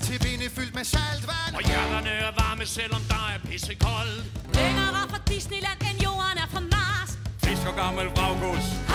til vinde fyldt med saltvand. Og hjerterne er varme, selvom der er pissekoldt. Længere fra Disneyland end jorden er fra Mars. Fisk og gammel vraggods